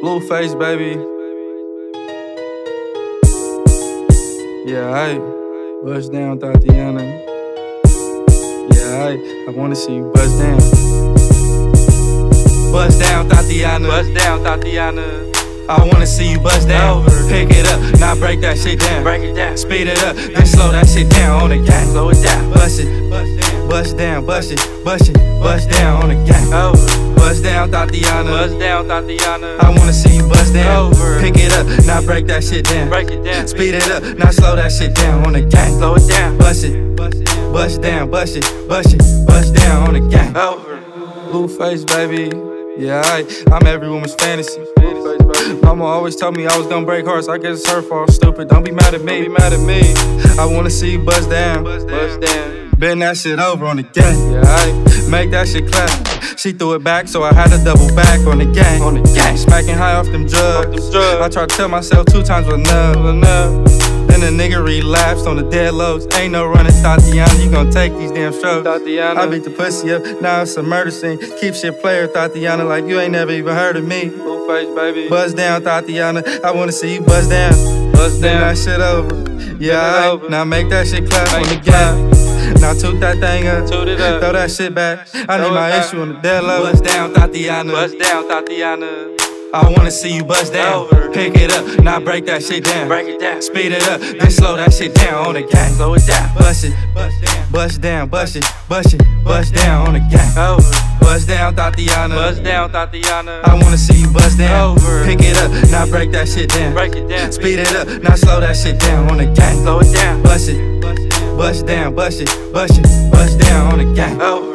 Blueface, baby. Yeah, aight. Bust down, Tatiana. Yeah, aight. I wanna see you bust down. Bust down, Tatiana. Bust down, Tatiana. I wanna see you bust down. Pick it up, now break that shit down. Break it down. Speed it up, then slow that shit down on the gang. Slow it down. Bust it, bust down, bust it, bust it, bust down on the gang. Bust down, Tatiana. Bust down, Tatiana. I wanna see you bust down. Pick it up, now break that shit down. Break it down. Speed it up, now slow that shit down on the gang. Slow it down. Bust it, bust down, bust it, bust it, bust down on the gang. Blueface, baby. Yeah, I'm every woman's fantasy. Mama always told me I was gonna break hearts. I guess it's her fault, stupid. Don't be mad at me. I wanna see you bust down. Bust down. Bend that shit over on the gang. Yeah, Make that shit clap. She threw it back, so I had to double back on the gang. Smacking high off them drugs. I tried to tell myself 2 times was enough. Then the nigga relapsed on the dead lows. Ain't no running, Tatiana. You gon' take these damn strokes. Tatiana. I beat the pussy up, now it's a murder scene. Keep shit player, Tatiana, like you ain't never even heard of me. Blueface, baby. Buzz down, Tatiana. I wanna see you buzz down. Bust Bend down. that shit over. Yeah, over. now make that shit clap Make on the it clap. gang. Now toot that thing up. Toot it up. Throw that shit back. I need Throw my it back. issue on the dead low. Buzz down, Tatiana. Bust down, Tatiana. I wanna see you bust down. Pick it up, now break that shit down. Break it down. Speed it up, then slow that shit down on the gang. Slow it down. Bust it, bust down, bust it, bust it, bust down on the gang. Bust down, Tatiana. Bust down, Tatiana. I wanna see you bust down. Pick it up, now break that shit down. Break it down. Speed it up, now slow that shit down on the gang. Slow it down. Bust it, bust down, bust it, bust it, bust down on the gang.